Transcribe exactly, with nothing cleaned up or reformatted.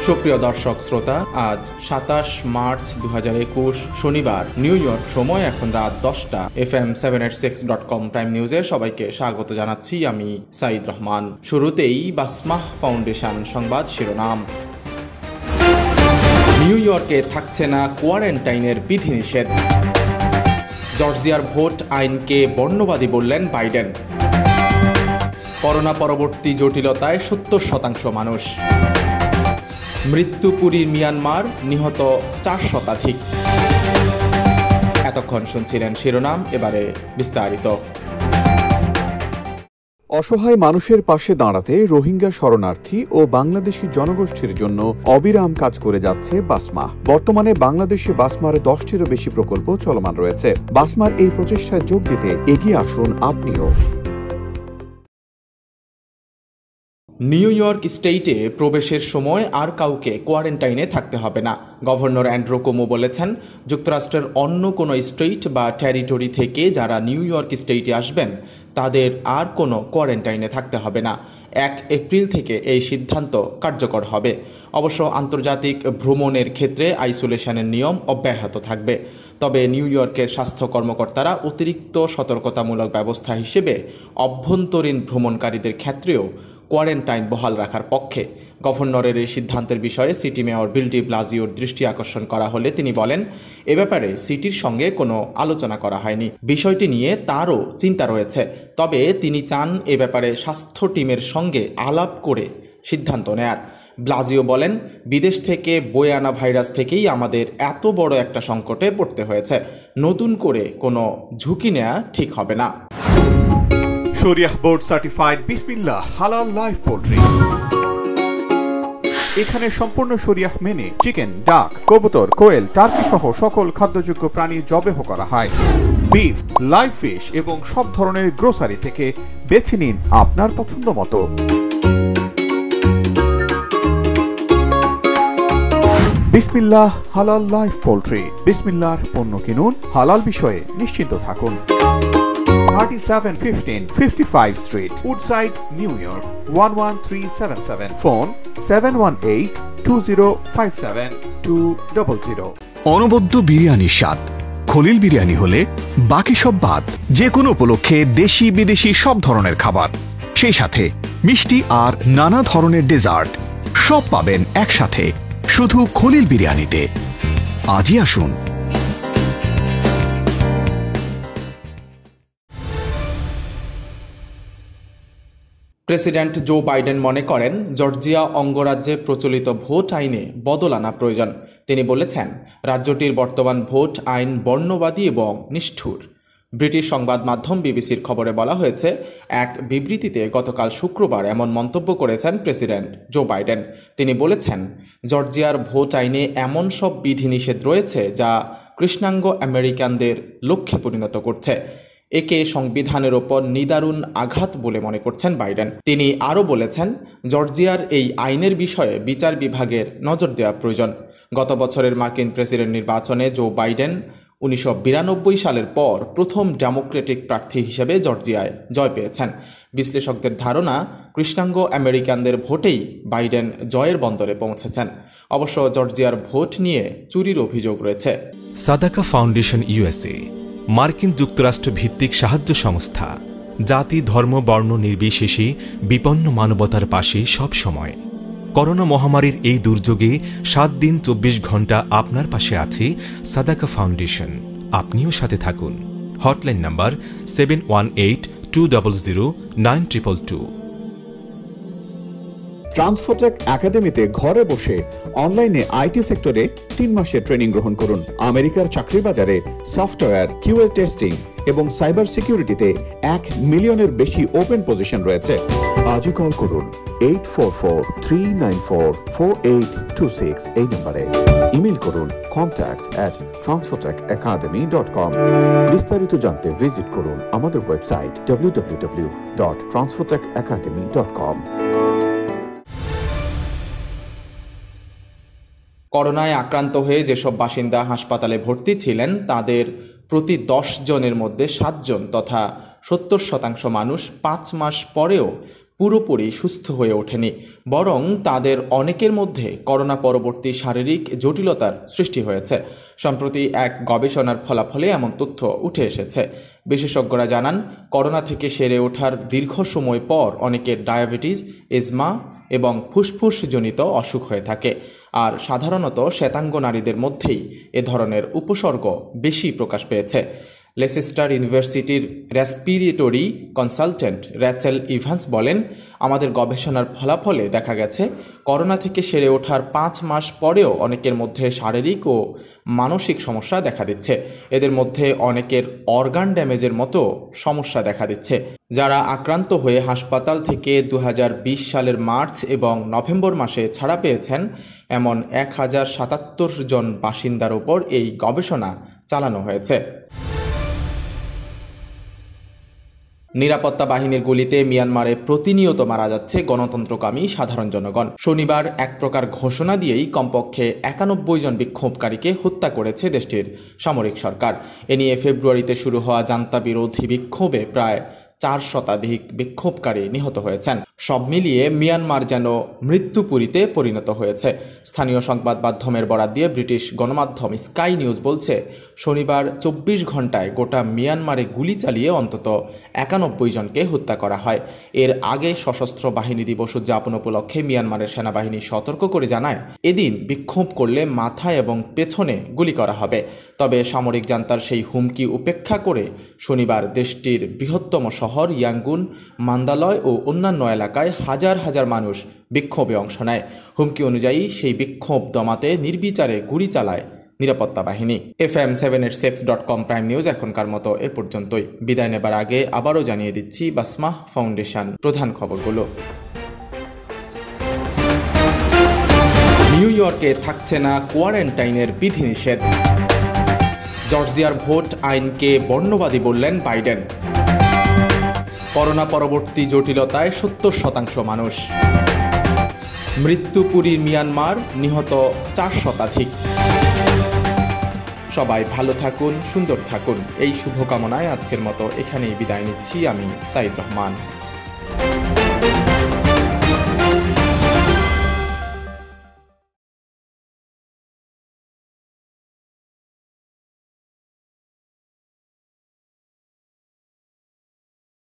সুপ্রিয় দর্শক শ্রোতা, আজ সাতাশ মার্চ দু হাজার একুশ শনিবার, নিউ ইয়র্ক সময় এখন রাত দশটা। F M seven eight six dot com prime নিউজে সবাইকে স্বাগত জানাচ্ছি আমি সাইদ রহমান। শুরুতেই বাসমাহ ফাউন্ডেশন সংবাদ শিরোনাম। নিউ ইয়র্কে থাকছে না কোয়ারেন্টাইনের বিধিনিষেধ। জর্জিয়ার ভোট আইনকে বর্ণবাদী বললেন বাইডেন। করোনা পরবর্তী জটিলতায় সত্তর শতাংশ মানুষ। মৃত্যুপুরী মিয়ানমার, নিহত চার শতাধিক। এতক্ষণ শুনছিলেন শিরোনাম, এবারে বিস্তারিত। অসহায় মানুষের পাশে দাঁড়াতে রোহিঙ্গা শরণার্থী ও বাংলাদেশি জনগোষ্ঠীর জন্য অবিরাম কাজ করে যাচ্ছে বাসমাহ। বর্তমানে বাংলাদেশে বাসমার দশটিরও বেশি প্রকল্প চলমান রয়েছে। বাসমার এই প্রচেষ্টায় যোগ দিতে এগিয়ে আসুন আপনিও। নিউ ইয়র্ক স্টেটে প্রবেশের সময় আর কাউকে কোয়ারেন্টাইনে থাকতে হবে না। গভর্নর অ্যান্ড্রু কুমো বলেছেন, যুক্তরাষ্ট্রের অন্য কোনো স্টেট বা টেরিটরি থেকে যারা নিউ ইয়র্ক স্টেটে আসবেন তাদের আর কোনো কোয়ারেন্টাইনে থাকতে হবে না। এক এপ্রিল থেকে এই সিদ্ধান্ত কার্যকর হবে। অবশ্য আন্তর্জাতিক ভ্রমণের ক্ষেত্রে আইসোলেশনের নিয়ম অব্যাহত থাকবে। তবে নিউ ইয়র্কের স্বাস্থ্য কর্মকর্তারা অতিরিক্ত সতর্কতামূলক ব্যবস্থা হিসেবে অভ্যন্তরীণ ভ্রমণকারীদের ক্ষেত্রেও কোয়ারেন্টাইন বহাল রাখার পক্ষে। গভর্নরের এই সিদ্ধান্তের বিষয়ে সিটি মেয়র বিল ডি ব্লাজিওর দৃষ্টি আকর্ষণ করা হলে তিনি বলেন, এ ব্যাপারে সিটির সঙ্গে কোনো আলোচনা করা হয়নি। বিষয়টি নিয়ে তারও চিন্তা রয়েছে, তবে তিনি চান এ ব্যাপারে স্বাস্থ্য টিমের সঙ্গে আলাপ করে সিদ্ধান্ত নেয়ার। ব্লাজিও বলেন, বিদেশ থেকে বয়ে আনা ভাইরাস থেকেই আমাদের এত বড় একটা সংকটে পড়তে হয়েছে। নতুন করে কোনো ঝুঁকি নেওয়া ঠিক হবে না। শরিয়াহ বোর্ড সার্টিফাইড বিসমিল্লাহ হালাল লাইভ পোল্ট্রি। এখানে সম্পূর্ণ শরিয়াহ মেনে চিকেন, ডাক, কবুতর, কোয়েল, টার্কি সহ সকল খাদ্যযোগ্য প্রাণী জবেহ করা হয়। বিফ, লাইভ ফিশ এবং সব ধরনের গ্রোসারি থেকে বেছে নিন আপনার পছন্দ মতো। বিসমিল্লাহ হালাল লাইভ পোল্ট্রি। বিসমিল্লাহর পণ্য কিনুন, হালাল বিষয়ে নিশ্চিন্ত থাকুন। thirty-seven fifteen fifty-five Street, Woodside, New York, one one three seven seven. Phone seven one eight two zero five seven two zero zero. অনবদ্য বিরিয়ানির স্বাদ। খলিল বিরিয়ানি হলে বাকি সব বাদ। যে কোনো উপলক্ষে দেশি বিদেশি সব ধরনের খাবার, সেই সাথে মিষ্টি আর নানা ধরনের ডেজার্ট সব পাবেন একসাথে শুধু খলিল বিরিয়ানিতে। আজই আসুন। প্রেসিডেন্ট জো বাইডেন মনে করেন, জর্জিয়া অঙ্গরাজ্যে প্রচলিত ভোট আইনে বদল আনা প্রয়োজন। তিনি বলেছেন, রাজ্যটির বর্তমান ভোট আইন বর্ণবাদী এবং নিষ্ঠুর। ব্রিটিশ সংবাদ মাধ্যম বিবিসির খবরে বলা হয়েছে, এক বিবৃতিতে গতকাল শুক্রবার এমন মন্তব্য করেছেন প্রেসিডেন্ট জো বাইডেন। তিনি বলেছেন, জর্জিয়ার ভোট আইনে এমন সব বিধিনিষেধ রয়েছে যা কৃষ্ণাঙ্গ আমেরিকানদের লক্ষ্যে পরিণত করছে। একে সংবিধানের ওপর নিদারুণ আঘাত বলে মনে করছেন বাইডেন। তিনি আরও বলেছেন, জর্জিয়ার এই আইনের বিষয়ে বিচার বিভাগের নজর দেওয়া প্রয়োজন। গত বছরের মার্কিন প্রেসিডেন্ট নির্বাচনে জো বাইডেন উনিশশো বিরানব্বই সালের পর প্রথম ডেমোক্রেটিক প্রার্থী হিসেবে জর্জিয়ায় জয় পেয়েছেন। বিশ্লেষকদের ধারণা, কৃষ্ণাঙ্গ আমেরিকানদের ভোটেই বাইডেন জয়ের বন্দরে পৌঁছেছেন। অবশ্য জর্জিয়ার ভোট নিয়ে চুরির অভিযোগ রয়েছে। সাদাকা ফাউন্ডেশন ইউএসএ মার্কিন যুক্তরাষ্ট্র ভিত্তিক সাহায্য সংস্থা, জাতি, ধর্ম, বর্ণ নির্বিশেষে বিপন্ন মানবতার পাশে সব সময়। করোনা মহামারীর এই দুর্যোগে সাত দিন চব্বিশ ঘন্টা আপনার পাশে আছে সাদাকা ফাউন্ডেশন। আপনিও সাথে থাকুন। Hotline number seven one eight two double zero nine triple two. Transfotech একাডেমিতে ঘরে বসে অনলাইনে আইটি সেক্টরে তিন মাসের ট্রেনিং গ্রহণ করুন। আমেরিকার চাকরি বাজারে সফটওয়্যার, কিউএ টেস্টিং এবং সাইবার সিকিউরিটিতে এক মিলিয়নের বেশি ওপেন পজিশন রয়েছে। আজই কল করুন eight four four three nine four four eight two six এই নম্বরে। ইমেল করুন contact at Transfotech academy dot com. বিস্তারিত জানতে ভিজিট করুন আমাদের website W W W dot Transfotech academy dot com. করোনায় আক্রান্ত হয়ে যেসব বাসিন্দা হাসপাতালে ভর্তি ছিলেন তাদের প্রতি দশ জনের মধ্যে সাতজন তথা সত্তর শতাংশ মানুষ পাঁচ মাস পরেও পুরোপুরি সুস্থ হয়ে ওঠেনি, বরং তাদের অনেকের মধ্যে করোনা পরবর্তী শারীরিক জটিলতার সৃষ্টি হয়েছে। সম্প্রতি এক গবেষণার ফলাফলে এমন তথ্য উঠে এসেছে। বিশেষজ্ঞরা জানান, করোনা থেকে সেরে ওঠার দীর্ঘ সময় পর অনেকের ডায়াবেটিস, এজমা এবং ফুসফুসজনিত অসুখ হয়ে থাকে। আর সাধারণত শ্বেতাঙ্গ নারীদের মধ্যেই এ ধরনের উপসর্গ বেশি প্রকাশ পেয়েছে। লেসেস্টার ইউনিভার্সিটির রেসপিরেটরি কনসালটেন্ট র্যাচেল ইভান্স বলেন, আমাদের গবেষণার ফলাফলে দেখা গেছে করোনা থেকে সেরে ওঠার পাঁচ মাস পরেও অনেকের মধ্যে শারীরিক ও মানসিক সমস্যা দেখা দিচ্ছে। এদের মধ্যে অনেকের অর্গান ড্যামেজের মতো সমস্যা দেখা দিচ্ছে। যারা আক্রান্ত হয়ে হাসপাতাল থেকে দু হাজার বিশ সালের মার্চ এবং নভেম্বর মাসে ছাড়া পেয়েছেন, এমন এক হাজার সাতাত্তর জন বাসিন্দার ওপর এই গবেষণা চালানো হয়েছে। নিরাপত্তা বাহিনীর গুলিতে মিয়ানমারে প্রতিনিয়ত মারা যাচ্ছে গণতন্ত্রকামী সাধারণ জনগণ। শনিবার এক প্রকার ঘোষণা দিয়েই কমপক্ষে একানব্বই জন বিক্ষোভকারীকে হত্যা করেছে দেশটির সামরিক সরকার। এ নিয়ে ফেব্রুয়ারিতে শুরু হওয়া জান্তা বিরোধী বিক্ষোভে প্রায় চার শতাধিক বিক্ষোভকারী নিহত হয়েছেন। সব মিলিয়ে মিয়ানমার যেন মৃত্যুপুরীতে পরিণত হয়েছে। স্থানীয় সংবাদ মাধ্যমের বরাত দিয়ে ব্রিটিশ গণমাধ্যম স্কাই নিউজ বলছে, শনিবার চব্বিশ ঘন্টায় গোটা মিয়ানমারে গুলি চালিয়ে অন্তত একানব্বই জনকে হত্যা করা হয়। এর আগে সশস্ত্র বাহিনী দিবস উদযাপন উপলক্ষে মিয়ানমারের সেনাবাহিনী সতর্ক করে জানায়, এদিন বিক্ষোভ করলে মাথায় এবং পেছনে গুলি করা হবে। তবে সামরিক জান্তার সেই হুমকি উপেক্ষা করে শনিবার দেশটির বৃহত্তম শহর ইয়াঙ্গুন, মান্দালয় ও অন্যান্য এলাকায় হাজার হাজার মানুষ বিক্ষোভে অংশ নেয়। হুমকি অনুযায়ী সেই বিক্ষোভ দমাতে নির্বিচারে গুলি চালায় নিরাপত্তা বাহিনী। F M seven eight six dot com prime news এখনকার মতো এ পর্যন্তই। বিদায় নেবার আগে আবারও জানিয়ে দিচ্ছি বাসমাহ ফাউন্ডেশন প্রধান খবরগুলো। নিউ ইয়র্কে থাকছে না কোয়ারেন্টাইনের বিধিনিষেধ। জর্জিয়ার ভোট আইনকে বর্ণবাদী বললেন বাইডেন। করোনা পরবর্তী জটিলতায় সত্তর শতাংশ মানুষ। মৃত্যুপুরীর মিয়ানমার, নিহত চার শতাধিক। সবাই ভালো থাকুন, সুন্দর থাকুন, এই শুভকামনায় আজকের মতো এখানেই বিদায় নিচ্ছি আমি সাইদ রহমান।